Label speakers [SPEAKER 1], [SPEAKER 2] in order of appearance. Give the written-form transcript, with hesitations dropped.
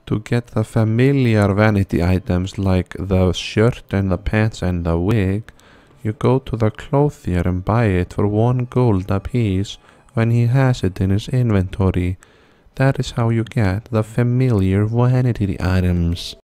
[SPEAKER 1] To get the familiar vanity items like the shirt and the pants and the wig, you go to the clothier and buy it for 1 gold apiece when he has it in his inventory. That is how you get the familiar vanity items.